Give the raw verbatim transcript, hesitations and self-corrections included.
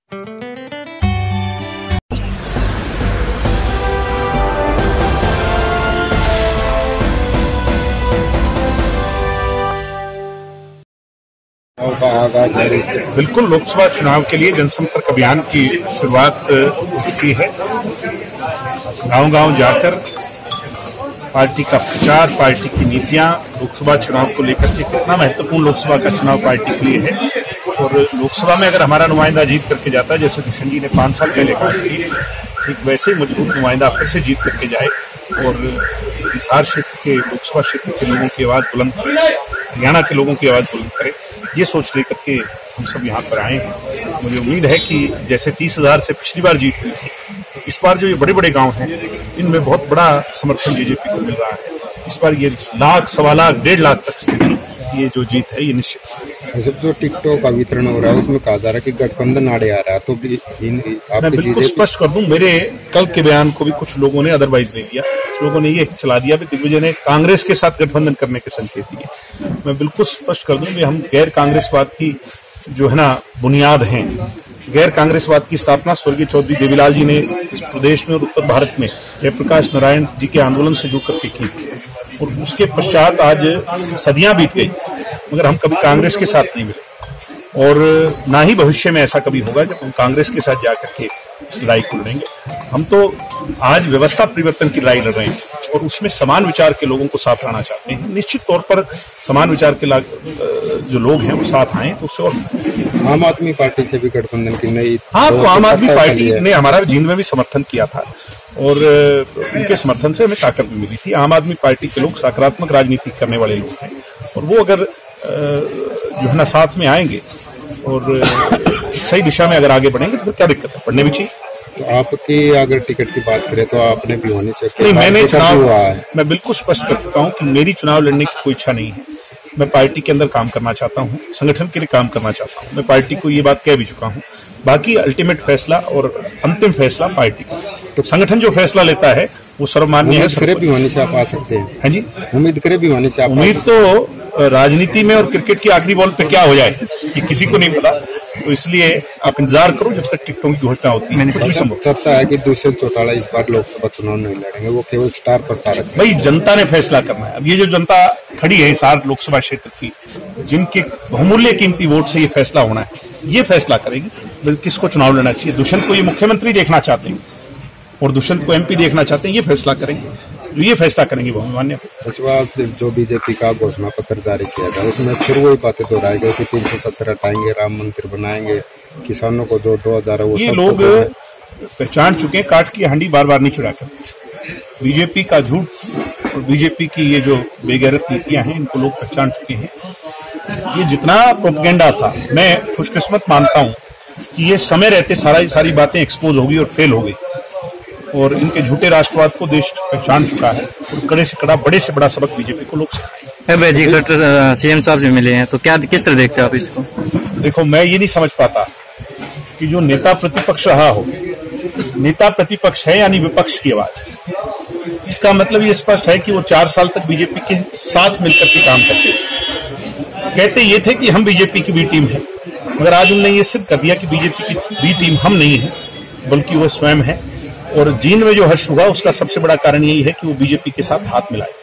बिल्कुल, लोकसभा चुनाव के लिए जनसंपर्क अभियान की शुरुआत हो चुकी है। गांव-गांव जाकर पार्टी का प्रचार, पार्टी की नीतियां, लोकसभा चुनाव को लेकर के कितना महत्वपूर्ण लोकसभा का चुनाव पार्टी के लिए है और लोकसभा में अगर हमारा नुमाइंदा जीत करके जाता है, जैसे किशन जी ने पांच साल पहले कहा, ठीक वैसे ही मजबूत नुमाइंदा फिर से जीत करके जाए और हिसार क्षेत्र के, लोकसभा क्षेत्र के लोगों की आवाज बुलंद करे, हरियाणा के लोगों की आवाज बुलंद करे, ये सोच लेकर के हम सब यहाँ पर आए हैं। मुझे उम्मीद है कि जैसे तीस हजार से पिछली बार जीत हुई थी, इस बार जो ये बड़े बड़े गांव हैं, इनमें बहुत बड़ा समर्थन बीजेपी को मिल रहा है। इस बार ये लाख, सवा लाख, डेढ़ लाख तक से ये जो जीत है ये निश्चित है। सब जो टिकटॉक का वितरण हो रहा है उसमें कहा जा रहा है कि गठबंधन आड़े आ रहा है, तो भी मैं बिल्कुल स्पष्ट कर दूं, मेरे कल के बयान को भी कुछ लोगों ने अदरवाइज ले लिया। कुछ लोगों ने ये चला दिया कि दिग्विजय ने कांग्रेस के साथ गठबंधन करने के संकेत दिए। मैं बिल्कुल स्पष्ट कर दूं कि हम गैर कांग्रेसवाद की जो है ना बुनियाद हैं, गैर कांग्रेसवाद की स्थापना स्वर्गीय चौधरी देवीलाल जी ने इस प्रदेश में और उत्तर भारत में जयप्रकाश नारायण जी के आंदोलन से जुड़ करके की और उसके पश्चात आज सदियां बीत गई, मगर हम कभी कांग्रेस के साथ नहीं मिले और ना ही भविष्य में ऐसा कभी होगा जब हम कांग्रेस के साथ जाकर के इस लड़ाई को लड़ेंगे। हम तो आज व्यवस्था परिवर्तन की लड़ाई लड़ रहे हैं और उसमें समान विचार के लोगों को साथ लाना चाहते हैं। निश्चित तौर पर समान विचार के जो लोग हैं वो साथ आए तो उससे और आम आदमी पार्टी से भी गठबंधन की नई हाँ तो आम आदमी पार्टी ने हमारा जींद में भी समर्थन किया था और उनके समर्थन से हमें ताकत भी मिली थी। आम आदमी पार्टी के लोग सकारात्मक राजनीति करने वाले लोग हैं और वो अगर जो है ना साथ में आएंगे और सही दिशा में अगर आगे बढ़ेंगे तो क्या दिक्कत है, बढ़ने भी चाहिए। तो आपकी अगर टिकट की बात करें तो आपने भी होने से नहीं, मैंने चुनाव हुआ है, मैं बिल्कुल स्पष्ट कर चुका हूं कि मेरी चुनाव लड़ने की कोई इच्छा नहीं है। मैं पार्टी के अंदर काम करना चाहता हूं, संगठन के लिए काम करना चाहता हूं। मैं पार्टी को ये बात कह भी चुका हूं। बाकी अल्टीमेट फैसला और अंतिम फैसला पार्टी का, तो संगठन जो फैसला लेता है वो सर्वमान्य है। उम्मीद करे भी होने से आप आ सकते हैं। हाँ जी, उम्मीद करे भी होने से आप उम्मीद तो राजनीति में और क्रिकेट की आखिरी बॉल पे क्या हो जाए ये किसी को नहीं पता, तो इसलिए आप इंतजार करो जब तक टिकटों की घोषणा होती है। चर्चा है कि दुष्यंत चौटाला इस बार लोकसभा चुनाव नहीं लड़ेंगे, वो केवल स्टार प्रचारक। भाई जनता ने फैसला करना है। अब ये जो जनता खड़ी है हिसार लोकसभा क्षेत्र की, जिनके बहुमूल्य कीमती वोट से ये फैसला होना है, ये फैसला करेगी किसको चुनाव लड़ना चाहिए। दुष्यंत को ये मुख्यमंत्री देखना चाहते हैं और दुष्यंत को एमपी देखना चाहते हैं, ये फैसला करेंगे। जो ये फैसला करेंगे वो मान्य है। जो बीजेपी का घोषणा पत्र जारी किया गया उसमें फिर वही बातें दोहराई गई कि तीन सौ सत्तर हटाएंगे, राम मंदिर बनाएंगे, किसानों को जो दो हजार वो ये लोग पहचान चुके हैं। काट की हांडी बार बार नहीं चुराकर बीजेपी का झूठ और बीजेपी की ये जो बेगैरत नीतियां हैं इनको लोग पहचान चुके हैं। ये जितना प्रोपेगेंडा था, मैं खुशकिस्मत मानता हूं कि ये समय रहते सारा सारी बातें एक्सपोज होगी और फेल हो गई और इनके झूठे राष्ट्रवाद को देश पहचान चुका है और कड़े से कड़ा, बड़े से बड़ा सबक बीजेपी को लोग सिखाएंगे। जी सीएम साहब से मिले हैं तो क्या किस तरह देखते हैं आप इसको? देखो, मैं ये नहीं समझ पाता कि जो नेता प्रतिपक्ष रहा हो, नेता प्रतिपक्ष है यानी विपक्ष की आवाज, इसका मतलब ये स्पष्ट है कि वो चार साल तक बीजेपी के साथ मिलकर के काम करते कहते ये थे कि हम बीजेपी की बी टीम है, मगर आज उन्होंने ये सिद्ध कर दिया कि बीजेपी की बी टीम हम नहीं है बल्कि वो स्वयं है। और जींद में जो हर्ष हुआ उसका सबसे बड़ा कारण यही है कि वो बीजेपी के साथ हाथ मिलाए।